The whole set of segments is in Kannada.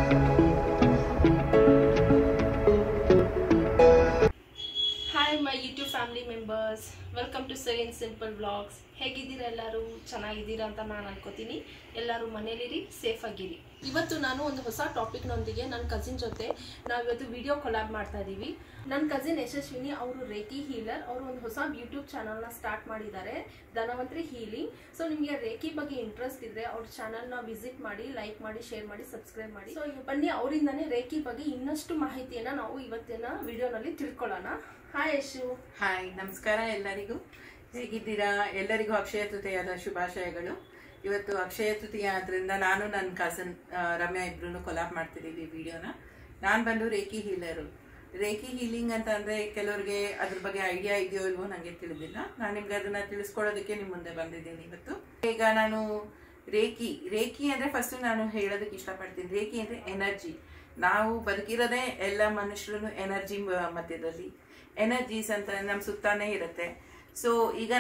Hi my YouTube family members, welcome to Serene Simple Vlogs. ಹೇಗಿದ್ದೀರಾ ಎಲ್ಲರೂ? ಚೆನ್ನಾಗಿದ್ದೀರಾ ಅಂತ ನಾನು ಅನ್ಕೋತೀನಿ. ಎಲ್ಲರೂ ಮನೆಯಲ್ಲಿರಿ, ಸೇಫ್ ಆಗಿರಿ. ಇವತ್ತು ನಾನು ಒಂದು ಹೊಸ ಟಾಪಿಕ್ ನೊಂದಿಗೆ ನನ್ನ ಕಸಿನ್ ಜೊತೆ ನಾವು ಇವತ್ತು ವಿಡಿಯೋ ಕೊಲಾಬ್ ಮಾಡ್ತಾ ಇದೀವಿ. ನನ್ನ ಕಸಿನ್ ಯಶಸ್ವಿನಿ ಅವರು ರೇಕಿ ಹೀಲರ್. ಅವರು ಒಂದು ಹೊಸ ಯೂಟ್ಯೂಬ್ ಚಾನಲ್ ನ ಸ್ಟಾರ್ಟ್ ಮಾಡಿದ್ದಾರೆ, ಧನವಂತ್ರಿ ಹೀಲಿಂಗ್. ಸೊ ನಿಮಗೆ ರೇಕಿ ಬಗ್ಗೆ ಇಂಟ್ರೆಸ್ಟ್ ಇದ್ರೆ ಅವ್ರ ಚಾನಲ್ ನ ವಿಸಿಟ್ ಮಾಡಿ, ಲೈಕ್ ಮಾಡಿ, ಶೇರ್ ಮಾಡಿ, ಸಬ್ಸ್ಕ್ರೈಬ್ ಮಾಡಿ. ಸೊ ಬನ್ನಿ ಅವರಿಂದಾನೇ ರೇಕಿ ಬಗ್ಗೆ ಇನ್ನಷ್ಟು ಮಾಹಿತಿಯನ್ನ ನಾವು ಇವತ್ತಿನ ವಿಡಿಯೋನಲ್ಲಿ ತಿಳ್ಕೊಳ್ಳೋಣ. ಹಾಯ್ ಯಶು. ಹಾಯ್, ನಮಸ್ಕಾರ ಎಲ್ಲರಿಗೂ. ಹೇಗಿದ್ದೀರಾ? ಎಲ್ಲರಿಗೂ ಅಕ್ಷಯ ತೃತೀಯದ ಶುಭಾಶಯಗಳು. ಇವತ್ತು ಅಕ್ಷಯ ತೃತೀಯ ಆದ್ರಿಂದ ನಾನು ನನ್ನ ಕಸನ್ ರಮ್ಯಾ ಇಬ್ರು ಕೊಲಾಬ್ ಮಾಡ್ತಿದ್ದೀವಿ ವಿಡಿಯೋನ. ನಾನು ಬಂದು ರೇಕಿ ಹೀಲರು. ರೇಕಿ ಹೀಲಿಂಗ್ ಅಂತ ಅಂದ್ರೆ ಕೆಲವರಿಗೆ ಅದ್ರ ಬಗ್ಗೆ ಐಡಿಯಾ ಇದೆಯೋ ಇಲ್ವೋ ನನಗೆ ತಿಳಿದಿಲ್ಲ. ನಾನು ನಿಮ್ಗೆ ಅದನ್ನ ತಿಳಿಸ್ಕೊಳ್ಳೋದಕ್ಕೆ ನಿಮ್ಮ ಮುಂದೆ ಬಂದಿದ್ದೀನಿ ಇವತ್ತು. ಈಗ ನಾನು ರೇಕಿ ಅಂದ್ರೆ ಫಸ್ಟ್ ನಾನು ಹೇಳೋದಕ್ಕೆ ಇಷ್ಟಪಡ್ತೀನಿ. ರೇಕಿ ಅಂದ್ರೆ ಎನರ್ಜಿ. ನಾವು ಬದುಕಿರೋದೇ ಎಲ್ಲ ಮನುಷ್ಯರು ಎನರ್ಜಿ ಮಧ್ಯದಲ್ಲಿ. ಎನರ್ಜೀಸ್ ಅಂತ ನಮ್ಮ ಸುತ್ತಾನೇ ಇರುತ್ತೆ. ಸೊ ಈಗ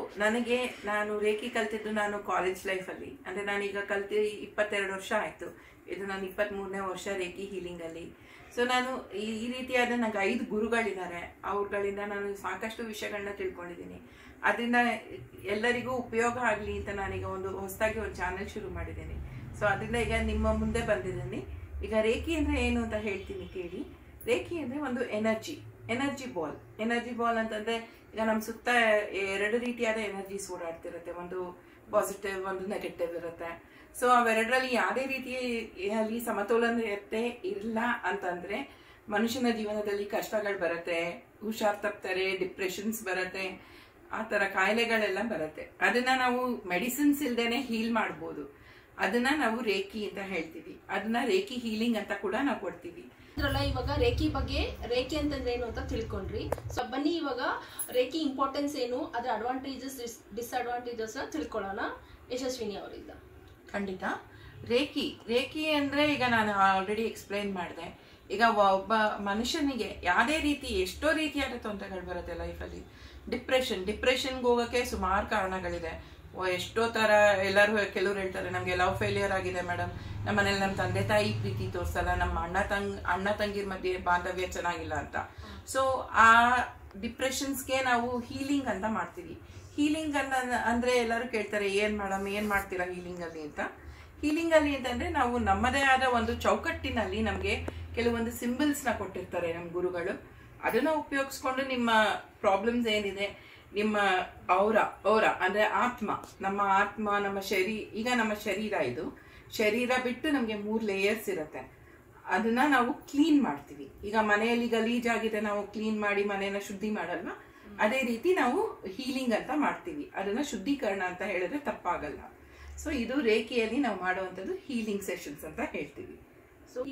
ನಾನು ರೇಕಿ ಕಲ್ತಿದ್ದು ನಾನು ಕಾಲೇಜ್ ಲೈಫಲ್ಲಿ. ಅಂದರೆ ನಾನೀಗ ಕಲ್ತಿ 22 ವರ್ಷ ಆಯಿತು. ಇದು ನಾನು 23ನೇ ವರ್ಷ ರೇಕಿ ಹೀಲಿಂಗಲ್ಲಿ. ಸೊ ನಾನು ಈ ರೀತಿಯಾದ ನಂಗೆ 5 ಗುರುಗಳಿದ್ದಾರೆ. ಅವ್ರುಗಳಿಂದ ನಾನು ಸಾಕಷ್ಟು ವಿಷಯಗಳನ್ನ ತಿಳ್ಕೊಂಡಿದ್ದೀನಿ. ಅದರಿಂದ ಎಲ್ಲರಿಗೂ ಉಪಯೋಗ ಆಗಲಿ ಅಂತ ನಾನೀಗ ಹೊಸದಾಗಿ ಒಂದು ಚಾನೆಲ್ ಶುರು ಮಾಡಿದ್ದೀನಿ. ಸೊ ಅದರಿಂದ ಈಗ ನಿಮ್ಮ ಮುಂದೆ ಬಂದಿದ್ದೀನಿ. ಈಗ ರೇಕಿ ಅಂದರೆ ಏನು ಅಂತ ಹೇಳ್ತೀನಿ ಕೇಳಿ. ರೇಕಿ ಅಂದರೆ ಒಂದು ಎನರ್ಜಿ ಬಾಲ್ ಅಂತಂದ್ರೆ ಈಗ ನಮ್ಮ ಸುತ್ತ 2 ರೀತಿಯಾದ ಎನರ್ಜೀಸ್ ಓಡಾಡ್ತಿರುತ್ತೆ. ಒಂದು ಪಾಸಿಟಿವ್, ಒಂದು ನೆಗೆಟಿವ್ ಇರುತ್ತೆ. ಸೊ ಅವೆರಡರಲ್ಲಿ ಯಾವುದೇ ರೀತಿಯಲ್ಲಿ ಸಮತೋಲನತೆ ಇಲ್ಲ ಅಂತಂದ್ರೆ ಮನುಷ್ಯನ ಜೀವನದಲ್ಲಿ ಕಷ್ಟಗಳು ಬರುತ್ತೆ, ಹುಷಾರ್ ತಪ್ತಾರೆ, ಡಿಪ್ರೆಷನ್ಸ್ ಬರುತ್ತೆ, ಆ ಥರ ಕಾಯಿಲೆಗಳೆಲ್ಲ ಬರುತ್ತೆ. ಅದನ್ನ ನಾವು ಮೆಡಿಸಿನ್ಸ್ ಇಲ್ದೇನೆ ಹೀಲ್ ಮಾಡ್ಬೋದು. ಅದನ್ನ ನಾವು ರೇಕಿ ಅಂತ ಹೇಳ್ತೀವಿ. ಅದನ್ನ ರೇಕಿ ಹೀಲಿಂಗ್ ಅಂತ ಕೂಡ ನಾವು ಕೊಡ್ತೀವಿ. ಇವಾಗ ರೇಕಿ ಅಂತಂದ್ರೆ ಏನು ಅಂತ ತಿಳ್ಕೊಂಡ್ರಿ. ಸೊ ಬನ್ನಿ ಇವಾಗ ರೇಕಿ ಇಂಪಾರ್ಟೆನ್ಸ್ ಏನು, ಅದರ ಅಡ್ವಾಂಟೇಜಸ್, ಡಿಸ್ಅಡ್ವಾಂಟೇಜಸ್ ತಿಳ್ಕೊಳ್ಳೋಣ ಯಶಸ್ವಿನಿ ಅವರಿಂದ. ಖಂಡಿತ. ರೇಕಿ ಅಂದ್ರೆ ಈಗ ನಾನು ಆಲ್ರೆಡಿ ಎಕ್ಸ್ಪ್ಲೈನ್ ಮಾಡಿದೆ. ಈಗ ಒಬ್ಬ ಮನುಷ್ಯನಿಗೆ ಎಷ್ಟೋ ರೀತಿಯಾದ ತೊಂದರೆಗಳು ಬರುತ್ತೆ ಲೈಫಲ್ಲಿ. ಡಿಪ್ರೆಷನ್ಗೆ ಹೋಗೋಕೆ ಸುಮಾರು ಕಾರಣಗಳಿದೆ. ಎಷ್ಟೋ ತರ ಕೆಲವ್ರು ಹೇಳ್ತಾರೆ ನಮ್ಗೆ ಲವ್ ಫೇಲಿಯರ್ ಆಗಿದೆ ಮೇಡಮ್, ನಮ್ಮ ಮನೇಲಿ ನಮ್ಮ ತಂದೆ ತಾಯಿ ಪ್ರೀತಿ ತೋರಿಸಲ್ಲ, ನಮ್ಮ ಅಣ್ಣ ತಂಗಿರ ಮಧ್ಯೆ ಬಾಂಧವ್ಯ ಚೆನ್ನಾಗಿಲ್ಲ ಅಂತ. ಸೊ ಆ ಡಿಪ್ರೆಷನ್ಸ್ಗೆ ನಾವು ಹೀಲಿಂಗ್ ಅಂತ ಮಾಡ್ತೀವಿ. ಹೀಲಿಂಗ್ ಅಂದ್ರೆ ಎಲ್ಲರೂ ಕೇಳ್ತಾರೆ, ಏನ್ ಮೇಡಮ್ ಏನ್ ಮಾಡ್ತೀರಾ ಹೀಲಿಂಗ್ ಅಲ್ಲಿ ಅಂತ. ಹೀಲಿಂಗ್ ಅಲ್ಲಿ ಅಂತಂದ್ರೆ ನಾವು ನಮ್ಮದೇ ಆದ ಒಂದು ಚೌಕಟ್ಟಿನಲ್ಲಿ ನಮ್ಗೆ ಕೆಲವೊಂದು ಸಿಂಬಲ್ಸ್ ನ ಕೊಟ್ಟಿರ್ತಾರೆ ನಮ್ಮ ಗುರುಗಳು. ಅದನ್ನ ಉಪಯೋಗಿಸ್ಕೊಂಡು ನಿಮ್ಮ ಪ್ರಾಬ್ಲಮ್ಸ್ ಏನಿದೆ, ನಿಮ್ಮ ಔರ ಅಂದ್ರೆ ನಮ್ಮ ಶರೀರ ಇದು ಶರೀರ ಬಿಟ್ಟು ನಮ್ಗೆ 3 ಲೇಯರ್ಸ್ ಇರುತ್ತೆ. ಅದನ್ನ ನಾವು ಕ್ಲೀನ್ ಮಾಡ್ತೀವಿ. ಈಗ ಮನೆಯಲ್ಲಿ ಗಲೀಜಾಗಿದೆ, ನಾವು ಕ್ಲೀನ್ ಮಾಡಿ ಮನೆಯನ್ನ ಶುದ್ಧಿ ಮಾಡಲ್ವಾ, ಅದೇ ರೀತಿ ನಾವು ಹೀಲಿಂಗ್ ಅಂತ ಮಾಡ್ತೀವಿ. ಅದನ್ನ ಶುದ್ಧೀಕರಣ ಅಂತ ಹೇಳಿದ್ರೆ ತಪ್ಪಾಗಲ್ಲ. ಸೊ ಇದು ರೇಕಿಯಲ್ಲಿ ನಾವು ಮಾಡುವಂತದ್ದು ಹೀಲಿಂಗ್ ಸೆಷನ್ಸ್ ಅಂತ ಹೇಳ್ತೀವಿ. ಸೊ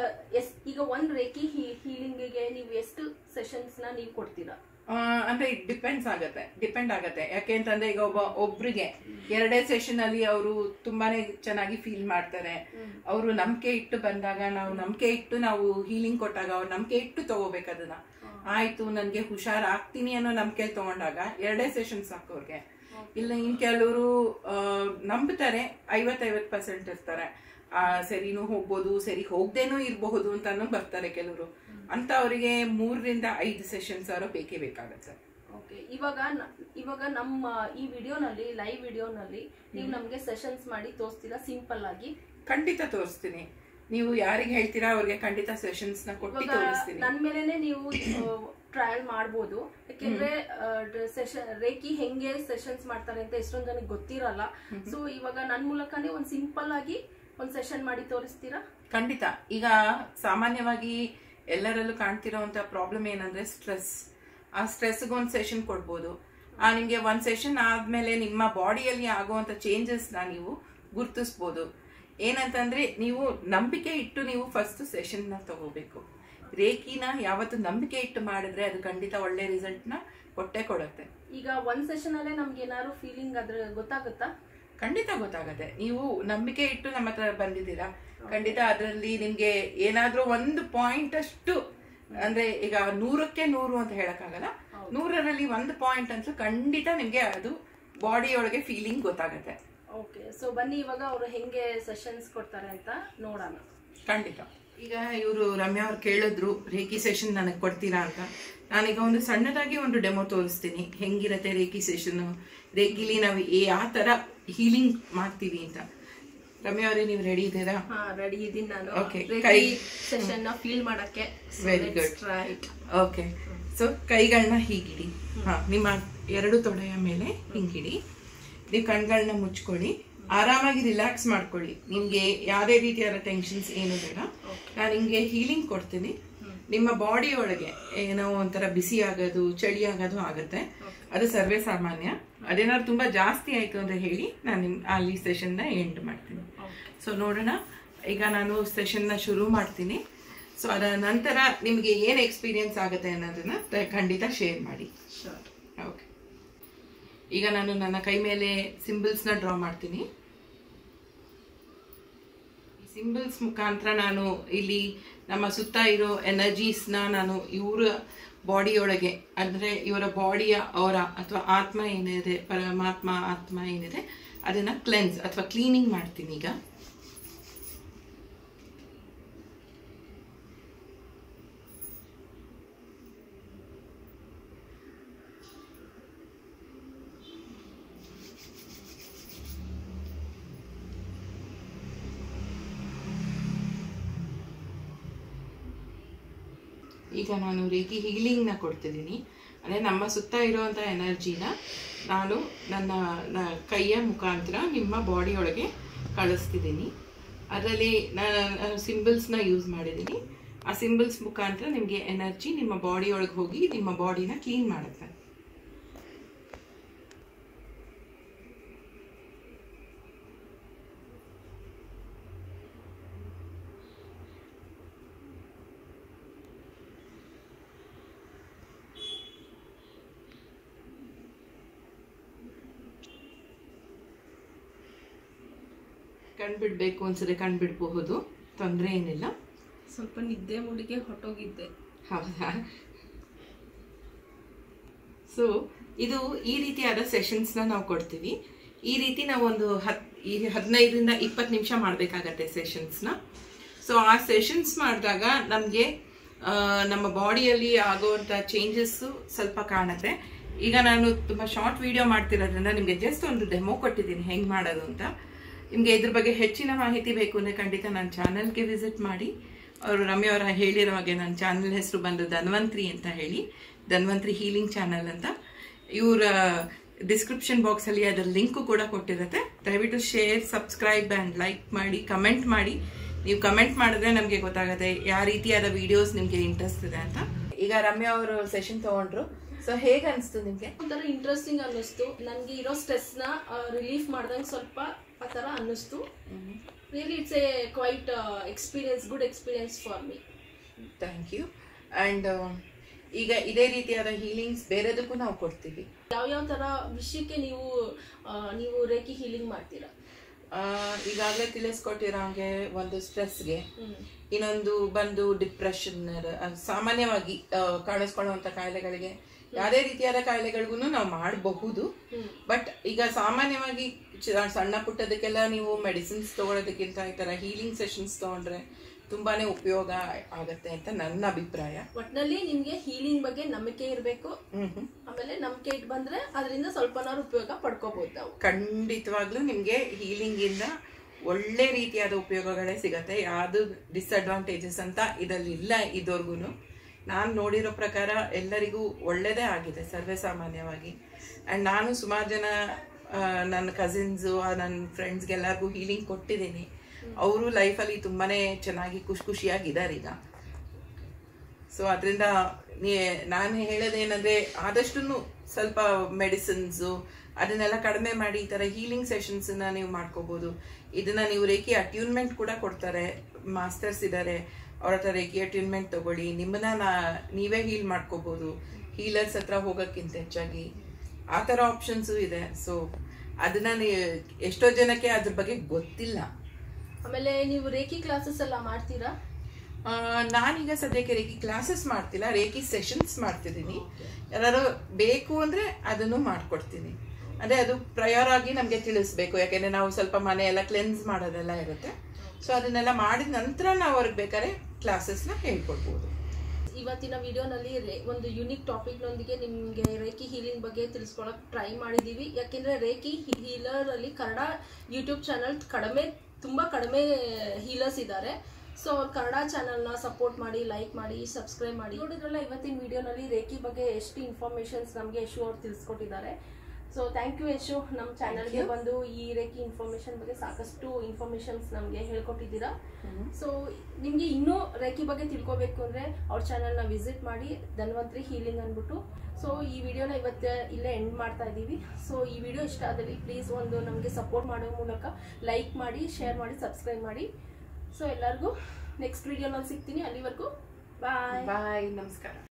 ಈಗ ಒಂದ್ ರೇಕಿ ಹೀಲಿಂಗ್ಗೆ ನೀವು ಎಷ್ಟು ಸೆಷನ್ಸ್ ನ ನೀವು ಕೊಡ್ತೀರಾ? ಅಂದ್ರೆ ಡಿಪೆಂಡ್ ಆಗತ್ತೆ. ಯಾಕೆಂತಂದ್ರೆ ಈಗ ಒಬ್ರಿಗೆ 2 ಸೆಷನ್ ಅಲ್ಲಿ ಅವರು ತುಂಬಾನೇ ಚೆನ್ನಾಗಿ ಫೀಲ್ ಮಾಡ್ತಾರೆ. ಅವರು ನಂಬಿಕೆ ಇಟ್ಟು ಬಂದಾಗ, ನಾವು ಹೀಲಿಂಗ್ ಕೊಟ್ಟಾಗ ಅವ್ರು ನಂಬಿಕೆ ಇಟ್ಟು ತಗೋಬೇಕು. ಅದನ್ನ ಆಯ್ತು ನನ್ಗೆ ಹುಷಾರ್ ಆಗ್ತೀನಿ ಅನ್ನೋ ನಂಬಿಕೆಯಲ್ಲಿ ತಗೊಂಡಾಗ 2 ಸೆಷನ್ ಸಾಕು ಅವ್ರಿಗೆ. ಇಲ್ಲ ಇನ್ ಕೆಲವರು ನಂಬುತ್ತಾರೆ, 50% ಇರ್ತಾರೆ, ಸರಿನೂ ಹೋಗ್ಬೋದು, ಸರಿ ಹೋಗ್ದೇನೂ ಇರಬಹುದು ಅಂತಾನು ಬರ್ತಾರೆ ಕೆಲವರು. ಅಂತ ಅವರಿಗೆ 3 ರಿಂದ 5 ಸೆಷನ್ಸ್ ಬೇಕೇ ಬೇಕಾಗತ್ತೆ. ಓಕೆ, ಇವಾಗ ನಮ್ಮ ಈ ವಿಡಿಯೋನಲ್ಲಿ, ಲೈವ್ ವಿಡಿಯೋನಲ್ಲಿ ನೀವು ನಮ್ಗೆ ಸೆಷನ್ಸ್ ಮಾಡಿ ತೋರಿಸ್ತೀರಾ ಸಿಂಪಲ್ ಆಗಿ? ಖಂಡಿತ ತೋರಿಸ್ತೀನಿ. ನೀವು ಯಾರಿಗೆ ಹೇಳ್ತೀರಾ ಅವ್ರಿಗೆ ಖಂಡಿತ ಸೆಷನ್ಸ್ ನ ಕೊಟ್ಟು ತೋರಿಸ್ತೀನಿ. ನನ್ ಮೇಲೆನೆ ನೀವು ಟ್ರಯಲ್ ಮಾಡ್ಬೋದು. ಯಾಕೆಂದ್ರೆ ರೇಕಿ ಹೆಂಗೆ ಸೆಷನ್ಸ್ ಮಾಡ್ತಾರೆ ಅಂತ ಎಷ್ಟೊಂದ್ ಜನಕ್ಕೆ ಗೊತ್ತಿರಲ್ಲ. ಸೊ ಇವಾಗ ನನ್ ಮೂಲಕನೇ ಒಂದ್ ಸಿಂಪಲ್ ಆಗಿ ಒಂದ್ ಸೆಷನ್ ಮಾಡಿ ತೋರಿಸ್ತೀರಾ? ಖಂಡಿತ. ಈಗ ಸಾಮಾನ್ಯವಾಗಿ ಎಲ್ಲರಲ್ಲೂ ಕಾಣ್ತಿರೋಂತ ಪ್ರಾಬ್ಲಮ್ ಏನಂದ್ರೆ ಸ್ಟ್ರೆಸ್. ಆ ಸ್ಟ್ರೆಸ್ಗೆ ಒಂದು ಸೆಷನ್ ಕೊಡ್ಬೋದು. ನಿಮ್ಗೆ 1 ಸೆಷನ್ ಆದ್ಮೇಲೆ ನಿಮ್ಮ ಬಾಡಿಯಲ್ಲಿ ಆಗುವಂತ ಚೇಂಜಸ್ ನ ನೀವು ಗುರ್ತಿಸ್ಬೋದು. ಏನಂತಂದ್ರೆ ನೀವು ನಂಬಿಕೆ ಇಟ್ಟು ನೀವು ಫಸ್ಟ್ ಸೆಷನ್ ನ ತಗೋಬೇಕು. ರೇಕಿನ ಯಾವತ್ತು ನಂಬಿಕೆ ಇಟ್ಟು ಮಾಡಿದ್ರೆ ಅದು ಖಂಡಿತ ಒಳ್ಳೆ ರಿಸಲ್ಟ್ ನ ಕೊಡುತ್ತೆ. ಈಗ 1 ಸೆಷನ್ ಅಲ್ಲೇ ನಮ್ಗೆ ಏನಾದ್ರು ಫೀಲಿಂಗ್ ಅದ್ರ ಗೊತ್ತಾಗುತ್ತಾ? ಖಂಡಿತ ಗೊತ್ತಾಗತ್ತೆ. ನೀವು ನಂಬಿಕೆ ಇಟ್ಟು ನಮ್ಮ ಹತ್ರ ಬಂದಿದ್ದೀರಾ, ಖಂಡಿತ ಅದರಲ್ಲಿ ನಿಮ್ಗೆ ಏನಾದ್ರೂ ಒಂದು ಪಾಯಿಂಟ್ ಅಷ್ಟು, ಅಂದ್ರೆ ಈಗ 100ಕ್ಕೆ 100 ಅಂತ ಹೇಳಕ್ಕಾಗಲ್ಲ, 100ರಲ್ಲಿ 1 ಪಾಯಿಂಟ್ ಅಂತೂ ಖಂಡಿತ ನಿಮ್ಗೆ ಅದು ಬಾಡಿಯೊಳಗೆ ಫೀಲಿಂಗ್ ಗೊತ್ತಾಗತ್ತೆ. ಓಕೆ, ಸೊ ಬನ್ನಿ ಇವಾಗ ಅವರು ಹೆಂಗೆ ಸೆಷನ್ಸ್ ಕೊಡ್ತಾರೆ ಅಂತ ನೋಡೋಣ. ಖಂಡಿತ. ಈಗ ಇವರು ರಮ್ಯಾ ಅವ್ರು ಕೇಳಿದ್ರು ರೇಖಿ ಸೆಷನ್ ನನಗೆ ಕೊಡ್ತೀರಾ ಅಂತ. ನಾನೀಗ ಒಂದು ಸಣ್ಣದಾಗಿ ಒಂದು ಡೆಮೋ ತೋರಿಸ್ತೀನಿ ಹೆಂಗಿರತ್ತೆ ರೇಖಿ ಸೆಷನ್, ರೇಖಿಲಿ ನಾವು ಯಾವ ತರ ಹೀಲಿಂಗ್ ಮಾಡ್ತೀವಿ ಅಂತ. ರಮ್ಯಾ ಅವರೇ, ನೀವು ರೆಡಿ ಇದ್ದೀರಾ? ರೆಡಿ ಇದ್ದೀನಿ ನಾನು. ಓಕೆ, ಸೆಷನ್ ಫೀಲ್ ಮಾಡಕ್ಕೆ. Very good. ಓಕೆ, ಸೊ ಕೈಗಳನ್ನ ಹೀಗಿಡಿ. ನಿಮ್ಮ 2 ತೊಡೆಯ ಮೇಲೆ ಹಿಂಗಿಡಿ. ನೀವು ಕಣ್ಗಳನ್ನ ಮುಚ್ಕೊಳ್ಳಿ, ಆರಾಮಾಗಿ ರಿಲ್ಯಾಕ್ಸ್ ಮಾಡ್ಕೊಳ್ಳಿ. ನಿಮ್ಗೆ ಯಾವುದೇ ರೀತಿಯಾದ ಟೆನ್ಷನ್ಸ್ ಏನು ಬೇಡ. ನಾನು ನಿಮ್ಗೆ ಹೀಲಿಂಗ್ ಕೊಡ್ತೀನಿ. ನಿಮ್ಮ ಬಾಡಿ ಒಳಗೆ ಏನೋ ಒಂಥರ ಬಿಸಿ ಆಗೋದು, ಚಳಿ ಆಗೋದು ಆಗುತ್ತೆ, ಅದು ಸರ್ವೇ ಸಾಮಾನ್ಯ. ಅದೇನಾದ್ರು ತುಂಬಾ ಜಾಸ್ತಿ ಆಯ್ತು ಅಂದ್ರೆ ಹೇಳಿ, ನಾನು ಅಲ್ಲಿ ಸೆಷನ್ ನ ಎಂಡ್ ಮಾಡ್ತೀನಿ. ಸೊ ನೋಡೋಣ, ಈಗ ನಾನು ಸೆಷನ್ ನ ಶುರು ಮಾಡ್ತೀನಿ. ಸೊ ಅದರ ನಂತರ ನಿಮ್ಗೆ ಏನ್ ಎಕ್ಸ್ಪೀರಿಯನ್ಸ್ ಆಗುತ್ತೆ ಅನ್ನೋದನ್ನ ಖಂಡಿತ ಶೇರ್ ಮಾಡಿ. ಓಕೆ, ಈಗ ನಾನು ನನ್ನ ಕೈ ಮೇಲೆ ಸಿಂಬಲ್ಸ್ ನ ಡ್ರಾ ಮಾಡ್ತೀನಿ. ಸಿಂಬಲ್ಸ್ ಮುಖಾಂತರ ನಾನು ಇಲ್ಲಿ ನಮ್ಮ ಸುತ್ತ ಇರೋ ಎನರ್ಜೀಸ್ನ ನಾನು ಇವರ ಬಾಡಿಯೊಳಗೆ, ಅಂದರೆ ಇವರ ಬಾಡಿಯ ಅವರ ಅಥವಾ ಆತ್ಮ ಏನಿದೆ, ಪರಮಾತ್ಮ ಆತ್ಮ ಏನಿದೆ, ಅದನ್ನ ಕ್ಲೆನ್ಸ್ ಅಥವಾ ಕ್ಲೀನಿಂಗ್ ಮಾಡ್ತೀನಿ. ಈಗ ನಾನು ರೇಖಿ ಹೀಲಿಂಗ್ನ ಕೊಡ್ತಿದ್ದೀನಿ. ಅಂದರೆ ನಮ್ಮ ಸುತ್ತ ಇರುವಂಥ ಎನರ್ಜಿನ ನಾನು ನನ್ನ ಕೈಯ ಮುಖಾಂತರ ನಿಮ್ಮ ಬಾಡಿಯೊಳಗೆ ಕಳಿಸ್ತಿದ್ದೀನಿ. ಅದರಲ್ಲಿ ನಾನು ಸಿಂಬಲ್ಸ್ನ ಯೂಸ್ ಮಾಡಿದ್ದೀನಿ. ಆ ಸಿಂಬಲ್ಸ್ ಮುಖಾಂತರ ನಿಮಗೆ ಎನರ್ಜಿ ನಿಮ್ಮ ಬಾಡಿಯೊಳಗೆ ಹೋಗಿ ನಿಮ್ಮ ಬಾಡಿನ ಕ್ಲೀನ್ ಮಾಡುತ್ತೆ. ಕಣ್ಬಿಡ್ಬೇಕು ಅನ್ಸದೆ ಕಣ್ಬಿಡ್ಬಹುದು, ತೊಂದರೆ ಏನಿಲ್ಲ. ಸ್ವಲ್ಪ ನಿದ್ದೆ ಮೂಡಿಗೆ ಹೊಟ್ಟೋಗಿದ್ದೆ. ಹೌದಾ? ಸೊ ಇದು ಈ ರೀತಿಯಾದ ಸೆಷನ್ಸ್ನ ನಾವು ಕೊಡ್ತೀವಿ. ಈ ರೀತಿ ನಾವು ಒಂದು 15ರಿಂದ 20 ನಿಮಿಷ ಮಾಡಬೇಕಾಗತ್ತೆ ಸೆಷನ್ಸ್ನ. ಸೊ ಆ ಸೆಷನ್ಸ್ ಮಾಡಿದಾಗ ನಮಗೆ ನಮ್ಮ ಬಾಡಿಯಲ್ಲಿ ಆಗುವಂಥ ಚೇಂಜಸ್ಸು ಸ್ವಲ್ಪ ಕಾಣುತ್ತೆ. ಈಗ ನಾನು ತುಂಬ ಶಾರ್ಟ್ ವಿಡಿಯೋ ಮಾಡ್ತಿರೋದ್ರಿಂದ ನಿಮಗೆ ಜಸ್ಟ್ ಒಂದು ಡೆಮೋ ಕೊಟ್ಟಿದ್ದೀನಿ ಹೆಂಗೆ ಮಾಡೋದು ಅಂತ. ನಿಮಗೆ ಇದ್ರ ಬಗ್ಗೆ ಹೆಚ್ಚಿನ ಮಾಹಿತಿ ಬೇಕು ಅಂದರೆ ಖಂಡಿತ ನನ್ನ ಚಾನಲ್ಗೆ ವಿಸಿಟ್ ಮಾಡಿ. ಅವರು ರಮ್ಯಾ ಅವರ ಹೇಳಿರೋ ಹಾಗೆ ನನ್ನ ಚಾನಲ್ ಹೆಸರು ಬಂದು ಧನ್ವಂತ್ರಿ ಅಂತ ಹೇಳಿ, ಧನ್ವಂತ್ರಿ ಹೀಲಿಂಗ್ ಚಾನಲ್ ಅಂತ. ಇವರ ಡಿಸ್ಕ್ರಿಪ್ಷನ್ ಬಾಕ್ಸಲ್ಲಿ ಅದರ ಲಿಂಕು ಕೂಡ ಕೊಟ್ಟಿರುತ್ತೆ. ದಯವಿಟ್ಟು ಶೇರ್, ಸಬ್ಸ್ಕ್ರೈಬ್ ಆ್ಯಂಡ್ ಲೈಕ್ ಮಾಡಿ, ಕಮೆಂಟ್ ಮಾಡಿ. ನೀವು ಕಮೆಂಟ್ ಮಾಡಿದ್ರೆ ನಮಗೆ ಗೊತ್ತಾಗುತ್ತೆ ಯಾವ ರೀತಿಯಾದ ವಿಡಿಯೋಸ್ ನಿಮಗೆ ಇಂಟ್ರೆಸ್ಟ್ ಇದೆ ಅಂತ. ಈಗ ರಮ್ಯಾ ಅವರು ಸೆಷನ್ ತಗೊಂಡ್ರು. ಸೊ ಹೇಗೆ ಅನಿಸ್ತು ನಿಮಗೆ? ಒಂಥರ ಇಂಟ್ರೆಸ್ಟಿಂಗ್ ಅನ್ನಿಸ್ತು. ನನಗೆ ಇರೋ ಸ್ಟ್ರೆಸ್ನ ರಿಲೀಫ್ ಮಾಡ್ದಂಗೆ ಸ್ವಲ್ಪ ಆ ಥರ ಅನ್ನಿಸ್ತು. Really it's a quite experience, good experience for me. Thank you. And ಈಗ ಇದೇ ರೀತಿಯಾದ ಹೀಲಿಂಗ್ಸ್ ಬೇರೆದಕ್ಕೂ ನಾವು ಕೊಡ್ತೀವಿ. ಯಾವ ಥರ ವಿಷಯಕ್ಕೆ ನೀವು ರೇಖಿ ಹೀಲಿಂಗ್ ಮಾಡ್ತೀರಾ? ಈಗಾಗಲೇ ತಿಳಿಸ್ಕೊಟ್ಟಿರೋ ಹಾಗೆ ಒಂದು ಸ್ಟ್ರೆಸ್ಗೆ, ಇನ್ನೊಂದು ಬಂದು ಡಿಪ್ರೆಷನ್, ಸಾಮಾನ್ಯವಾಗಿ ಕಾಣಿಸ್ಕೊಳ್ಳುವಂಥ ಕಾಯಿಲೆಗಳಿಗೆ, ಯಾವುದೇ ರೀತಿಯಾದ ಕಾಯಿಲೆಗಳಿಗೂ ನಾವು ಮಾಡಬಹುದು. ಬಟ್ ಈಗ ಸಾಮಾನ್ಯವಾಗಿ ಸಣ್ಣ ಪುಟ್ಟದಕ್ಕೆಲ್ಲ ನೀವು ಮೆಡಿಸಿನ್ಸ್ ತಗೊಳ್ಳೋದಕ್ಕಿಂತ ಈ ಥರ ಹೀಲಿಂಗ್ ಸೆಷನ್ಸ್ ತಗೊಂಡ್ರೆ ತುಂಬಾನೇ ಉಪಯೋಗ ಆಗತ್ತೆ ಅಂತ ನನ್ನ ಅಭಿಪ್ರಾಯ. ಒಟ್ಟಿನಲ್ಲಿ ನಿಮ್ಗೆ ಹೀಲಿಂಗ್ ಬಗ್ಗೆ ನಂಬಿಕೆ ಇರಬೇಕು. ಆಮೇಲೆ ನಂಬಿಕೆ ಇಟ್ಟು ಬಂದ್ರೆ ಅದರಿಂದ ಸ್ವಲ್ಪನಾರು ಉಪಯೋಗ ಪಡ್ಕೋಬಹುದು ನಾವು. ಖಂಡಿತವಾಗ್ಲೂ ನಿಮ್ಗೆ ಹೀಲಿಂಗ್ ಇಂದ ಒಳ್ಳೆ ರೀತಿಯಾದ ಉಪಯೋಗಗಳೇ ಸಿಗತ್ತೆ. ಯಾವ್ದು ಡಿಸ್ಅಡ್ವಾಂಟೇಜಸ್ ಅಂತ ಇದರಲ್ಲಿ ಇಲ್ಲ ಇದುವರೆಗೂ. ನಾನು ನೋಡಿರೋ ಪ್ರಕಾರ ಎಲ್ಲರಿಗೂ ಒಳ್ಳೇದೇ ಆಗಿದೆ ಸರ್ವೇ ಸಾಮಾನ್ಯವಾಗಿ. ಆ್ಯಂಡ್ ನಾನು ಸುಮಾರು ಜನ ನನ್ನ ಕಸಿನ್ಸು, ನನ್ನ ಫ್ರೆಂಡ್ಸ್ಗೆಲ್ಲರಿಗೂ ಹೀಲಿಂಗ್ ಕೊಟ್ಟಿದ್ದೀನಿ. ಅವರು ಲೈಫಲ್ಲಿ ತುಂಬಾನೇ ಚೆನ್ನಾಗಿ ಖುಷಿಯಾಗಿದ್ದಾರೆ ಈಗ. ಸೊ ಅದರಿಂದ ನಾನು ಹೇಳೋದೇನಂದ್ರೆ, ಆದಷ್ಟು ಸ್ವಲ್ಪ ಮೆಡಿಸಿನ್ಸು ಅದನ್ನೆಲ್ಲ ಕಡಿಮೆ ಮಾಡಿ ಈ ಥರ ಹೀಲಿಂಗ್ ಸೆಷನ್ಸನ್ನ ನೀವು ಮಾಡ್ಕೋಬೋದು. ಇದನ್ನ ನೀವು ರೇಖಿ ಅಟ್ಯೂನ್ಮೆಂಟ್ ಕೂಡ ಕೊಡ್ತಾರೆ, ಮಾಸ್ಟರ್ಸ್ ಇದ್ದಾರೆ, ಅವ್ರ ಹತ್ರ ರೇಖಿ ಅಟ್ಯೂನ್ಮೆಂಟ್ ತಗೊಳ್ಳಿ, ನಿಮ್ಮನ್ನ ನೀವೇ ಹೀಲ್ ಮಾಡ್ಕೋಬೋದು. ಹೀಲರ್ಸ್ ಹತ್ರ ಹೋಗೋಕ್ಕಿಂತ ಹೆಚ್ಚಾಗಿ ಆ ಥರ ಆಪ್ಷನ್ಸು ಇದೆ. ಸೊ ಅದನ್ನ ಎಷ್ಟೋ ಜನಕ್ಕೆ ಅದ್ರ ಬಗ್ಗೆ ಗೊತ್ತಿಲ್ಲ. ಆಮೇಲೆ ನೀವು ರೇಖಿ ಕ್ಲಾಸಸ್ ಎಲ್ಲ ಮಾಡ್ತೀರಾ? ನಾನೀಗ ಸದ್ಯಕ್ಕೆ ರೇಖಿ ಕ್ಲಾಸಸ್ ಮಾಡ್ತಿಲ್ಲ, ರೇಖಿ ಸೆಷನ್ಸ್ ಮಾಡ್ತಿದ್ದೀನಿ. ಯಾರು ಬೇಕು ಅಂದರೆ ಅದನ್ನು ಮಾಡ್ಕೊಡ್ತೀನಿ. ಅಂದರೆ ಅದು ಪ್ರಯರ್ ಆಗಿ ನಮಗೆ ತಿಳಿಸ್ಬೇಕು, ಯಾಕೆಂದರೆ ನಾವು ಸ್ವಲ್ಪ ಮನೆ ಎಲ್ಲ ಕ್ಲೆನ್ಸ್ ಮಾಡೋದೆಲ್ಲ ಇರುತ್ತೆ. ಸೊ ಅದನ್ನೆಲ್ಲ ಮಾಡಿದ ನಂತರ ನಾವು ಅವ್ರಿಗೆ ಬೇಕಾದ್ರೆ ಕ್ಲಾಸಸ್ನ ಹೇಳ್ಕೊಡ್ಬೋದು. ಇವತ್ತಿನ ವಿಡಿಯೋನಲ್ಲಿ ಒಂದು ಯುನಿಕ್ ಟಾಪಿಕ್ನೊಂದಿಗೆ ನಿಮಗೆ ರೇಖಿ ಹೀಲಿಂಗ್ ಬಗ್ಗೆ ತಿಳಿಸ್ಕೊಳಕ್ಕೆ ಟ್ರೈ ಮಾಡಿದ್ದೀವಿ. ಯಾಕೆಂದರೆ ರೇಖಿ ಹೀಲರಲ್ಲಿ ಕನ್ನಡ ಯೂಟ್ಯೂಬ್ ಚಾನಲ್ ತುಂಬ ಕಡಿಮೆ ಹೀಲರ್ಸ್ ಇದ್ದಾರೆ. ಸೊ ಅವ್ರ ಕನ್ನಡ ಚಾನಲ್ನ ಸಪೋರ್ಟ್ ಮಾಡಿ, ಲೈಕ್ ಮಾಡಿ, ಸಬ್ಸ್ಕ್ರೈಬ್ ಮಾಡಿ. ನೋಡಿದ್ರಲ್ಲ ಇವತ್ತಿನ ವಿಡಿಯೋನಲ್ಲಿ ರೇಖಿ ಬಗ್ಗೆ ಎಷ್ಟು ಇನ್ಫಾರ್ಮೇಷನ್ಸ್ ನಮಗೆ ಯಶು ಅವ್ರು ತಿಳಿಸ್ಕೊಟ್ಟಿದ್ದಾರೆ. ಸೊ ಥ್ಯಾಂಕ್ ಯು ಯಶು, ನಮ್ಮ ಚಾನಲ್ಗೆ ಬಂದು ಈ ರೇಖಿ ಇನ್ಫಾರ್ಮೇಷನ್ ಬಗ್ಗೆ ಸಾಕಷ್ಟು ಇನ್ಫಾರ್ಮೇಷನ್ಸ್ ನಮಗೆ ಹೇಳ್ಕೊಟ್ಟಿದ್ದೀರಾ. ಸೊ ನಿಮಗೆ ಇನ್ನೂ ರೇಖಿ ಬಗ್ಗೆ ತಿಳ್ಕೊಬೇಕು ಅಂದರೆ ಅವ್ರ ಚಾನಲ್ನ ವಿಸಿಟ್ ಮಾಡಿ, ಧನ್ವಂತ್ರಿ ಹೀಲಿಂಗ್ ಅಂದ್ಬಿಟ್ಟು. ಸೊ ಈ ವಿಡಿಯೋನ ಇವತ್ತು ಇಲ್ಲೇ ಎಂಡ್ ಮಾಡ್ತಾ ಇದ್ದೀವಿ. ಸೊ ಈ ವಿಡಿಯೋ ಇಷ್ಟ ಆದಲ್ಲಿ ಪ್ಲೀಸ್ ಒಂದು ನಮಗೆ ಸಪೋರ್ಟ್ ಮಾಡೋ ಮೂಲಕ ಲೈಕ್ ಮಾಡಿ, ಶೇರ್ ಮಾಡಿ, ಸಬ್ಸ್ಕ್ರೈಬ್ ಮಾಡಿ. ಸೊ ಎಲ್ಲರಿಗೂ ನೆಕ್ಸ್ಟ್ ವಿಡಿಯೋನಲ್ಲಿ ಸಿಗ್ತೀನಿ. ಅಲ್ಲಿವರೆಗೂ ಬಾಯ್. ಬಾಯ್, ನಮಸ್ಕಾರ.